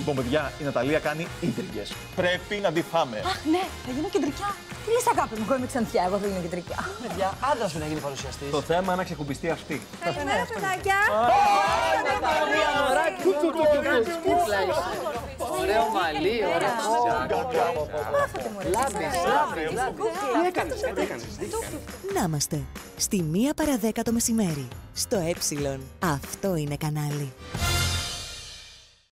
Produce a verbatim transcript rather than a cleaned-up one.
Λοιπόν, παιδιά, η Ναταλία κάνει ίντριγκες. Πρέπει να τη φάμε. Αχ, ναι, θα γίνω κεντρικιά. Τι λες, αγάπη μου, εγώ είμαι Ξανθιά, εγώ θα γίνω κεντρικιά. Παιδιά, άντρας σου να γίνει παρουσιαστής. Το θέμα είναι να ξεκουμπιστεί αυτή. Καλημέρα, παιδάκια. Ωραίο μαλλί, ωραία. Μάθατε, μωρέ. Λάμπης, λάμπης, λάμπης. Τι έκανες, τι έκανες. Να είμαστε στη μία παρά δέκα το μεσημέρι. Στο Ε. Αυτό είναι κανάλι.